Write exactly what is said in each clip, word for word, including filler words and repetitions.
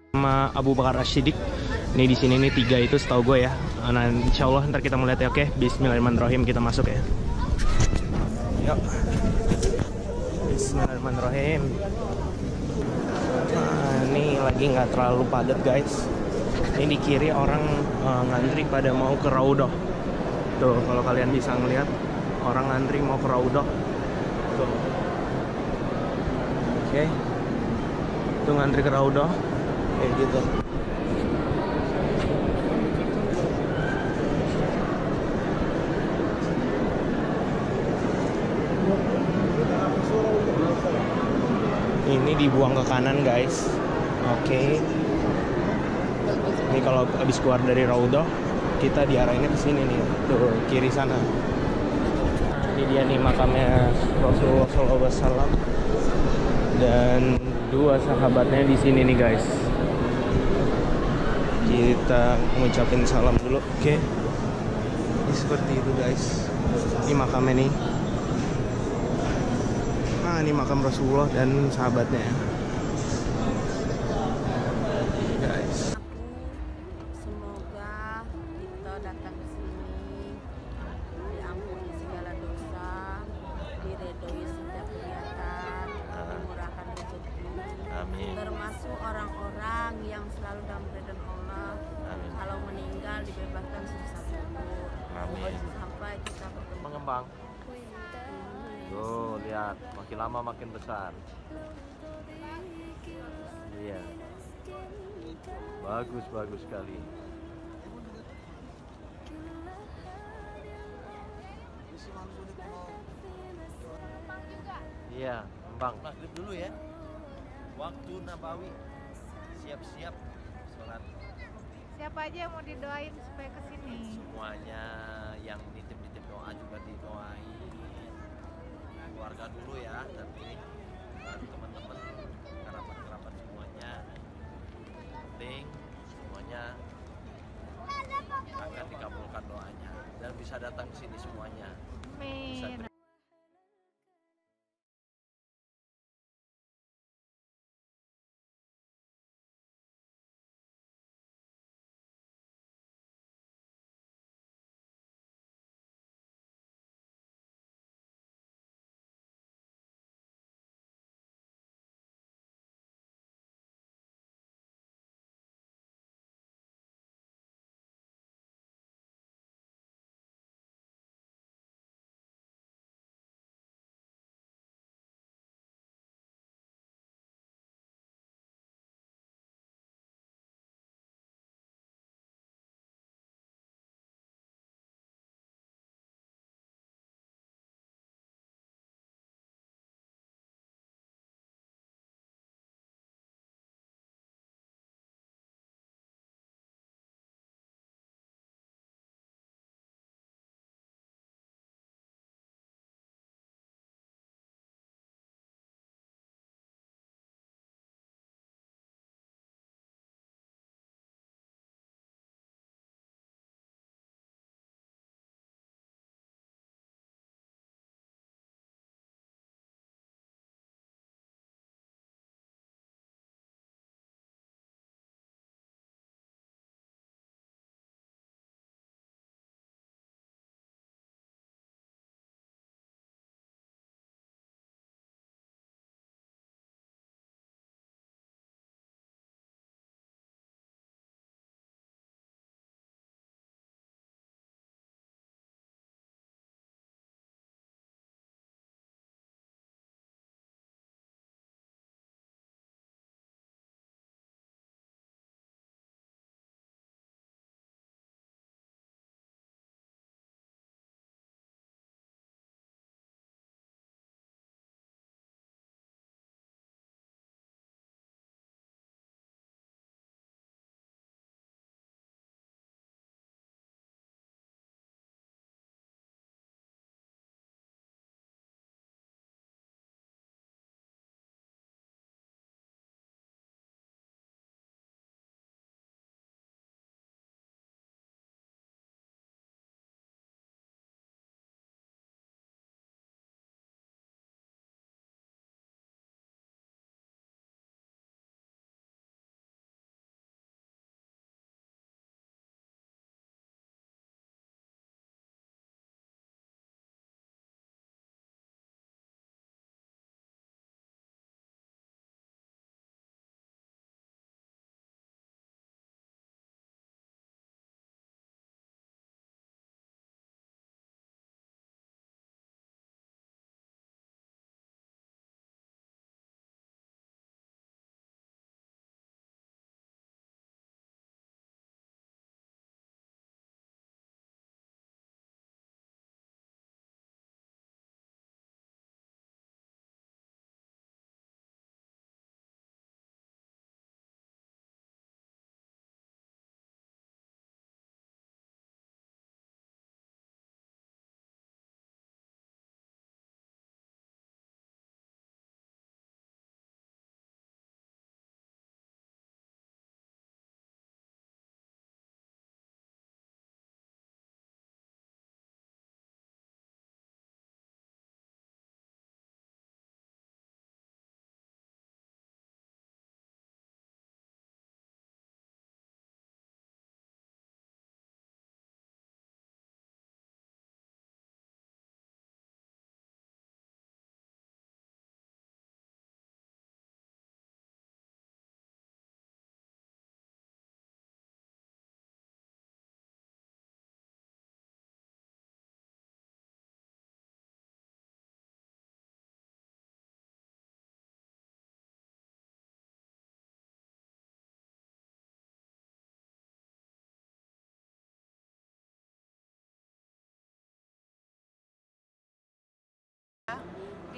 sama Abu Bakar Ashidik. Ini di sini nih tiga itu setahu gue ya. Nah, insya Allah ntar kita melihat ya. Oke, Bismillahirrahmanirrahim, kita masuk ya. Yuk. Bismillahirrahmanirrahim. Nah, ini lagi nggak terlalu padat guys. Ini di kiri orang uh, ngantri pada mau ke Raudhah. Tuh, kalau kalian bisa ngeliat orang ngantri mau ke Raudhah. Tuh. Oke. Tuh ngantri ke Raudhah. Kayak gitu. Ini dibuang ke kanan guys. Oke. Okay. Ini kalau habis keluar dari Raudhah, kita diarahinnya ke sini nih, tuh kiri sana. Nah, ini dia nih makamnya Rasulullah shallallahu alaihi wasallam dan dua sahabatnya di sini nih guys. Kita ngucapin salam dulu, oke? Okay. Ini seperti itu guys. Ini makamnya nih. Nah, ini makam Rasulullah dan sahabatnya. Guys. Semoga kita datang ke sini diampuni segala dosa, diredoi setiap kegiatan, dimurahkan rezeki. Amin. Termasuk orang-orang yang selalu dalam ridho Allah. Amin. Kalau meninggal dibebaskan siksa kubur. Amin. Sampai kita bertemu. Mengembang. Tuh, lihat, makin lama makin besar. Iya. Bagus, bagus sekali. Iya, kembang. Maghrib dulu ya. Waktu Nabawi. Siap-siap sholat. Siapa aja yang mau didoain supaya kesini? Semuanya yang nitip-nitip doa juga didoain. Keluarga dulu ya, tapi baru teman-teman, kerabat-kerabat semuanya. Penting semuanya akan dikabulkan doanya dan bisa datang ke sini semuanya. Bisa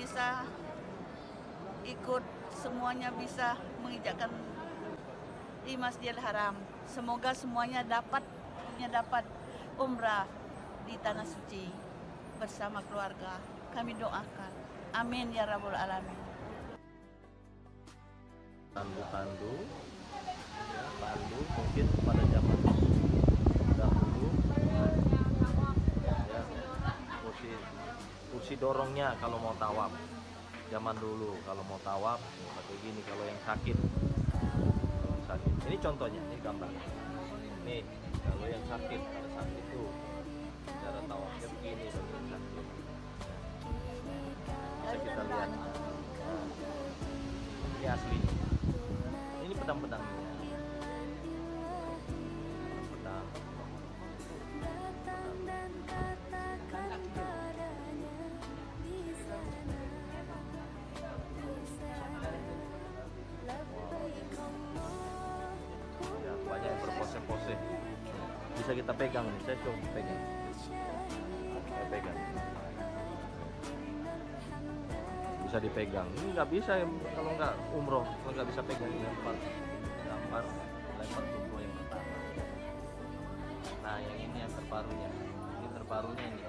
bisa ikut, semuanya bisa menginjakkan di Masjidil Haram. Semoga semuanya dapat dapat umrah di tanah suci bersama keluarga. Kami doakan. Amin ya rabbal alamin. Tandu-tandu, ya, tandu mungkin pada zaman dahulu, ya, kursi kursi dorongnya kalau mau tawaf. Zaman dulu kalau mau tawaf pakai gini kalau yang sakit. Kalau yang sakit. Ini contohnya, ini gambar. Nih, kalau yang sakit, kalau sakit itu cara tawafnya begini kalau yang sakit. Bisa kita lihat. Ini aslinya. Ini pedang-pedangnya. Pedang. Ya, banyak yang berpose-pose. Bisa kita pegang nih, saya coba pegang. Saya pegang. Bisa dipegang. Ini nggak bisa ya, kalau nggak umroh, kalau nggak bisa pegang lempar, lempar, lempar tubuh yang pertama. Nah, yang ini yang terbarunya, ini terbarunya ini.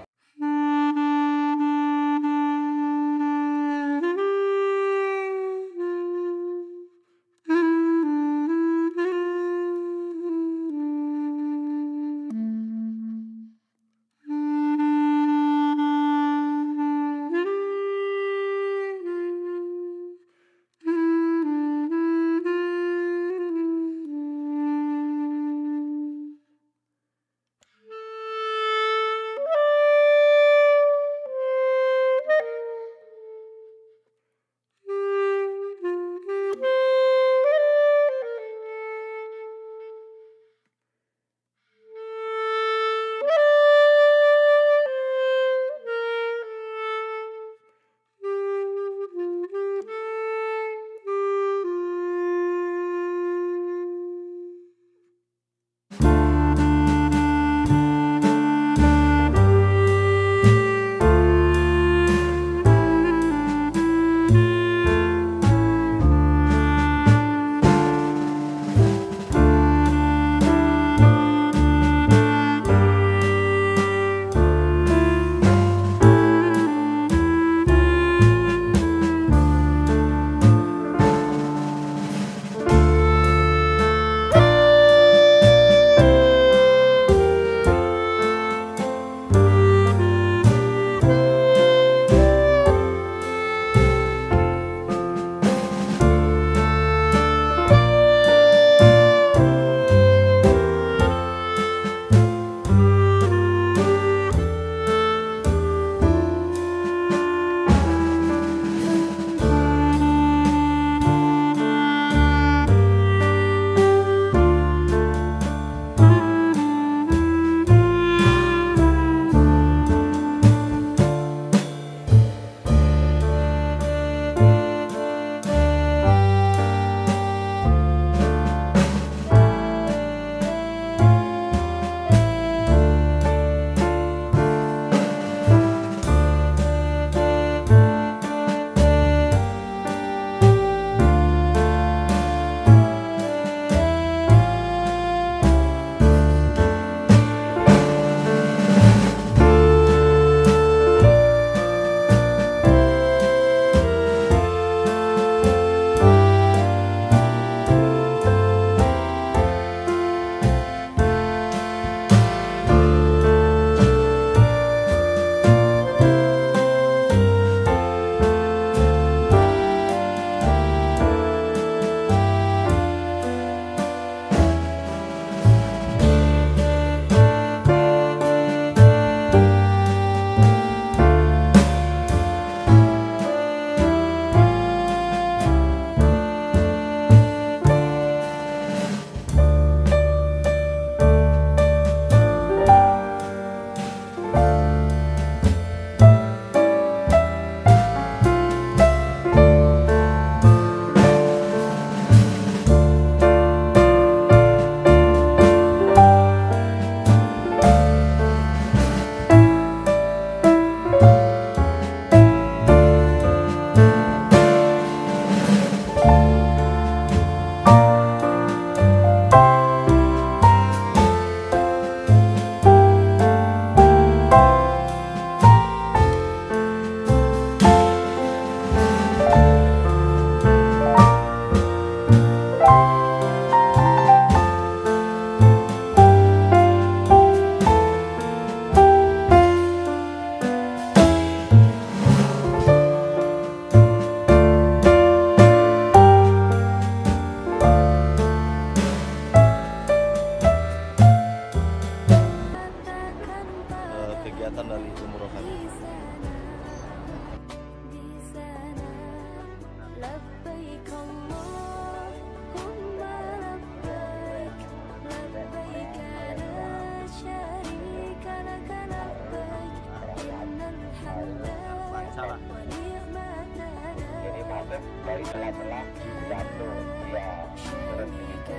dari celah-celah jatuh, ya berhenti itu.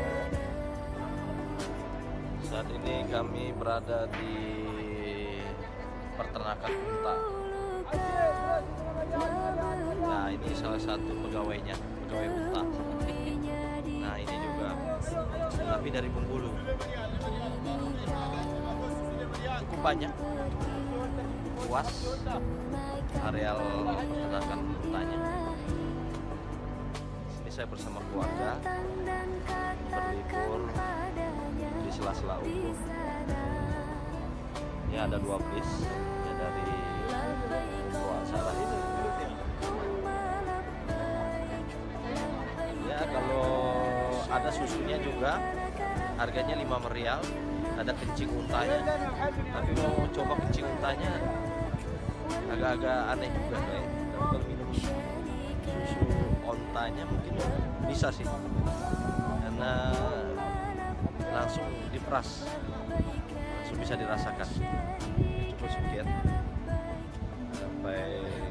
Saat ini kami berada di peternakan unta. Nah, ini salah satu pegawainya, pegawai unta. Nah, ini juga, tapi dari Bengkulu. Cukup banyak, luas areal peternakan untanya. Ini saya bersama keluarga berlibur di sela-sela umur. Ini ada dua bis ya, dari luar sana ini. Ya, kalau ada susunya juga harganya lima merial. Ada kencing untanya, tapi mau coba kencing untanya agak-agak aneh juga kayak. Kalau minum susu ontanya mungkin bisa sih, karena langsung diperas, langsung bisa dirasakan. Cukup sekian sampai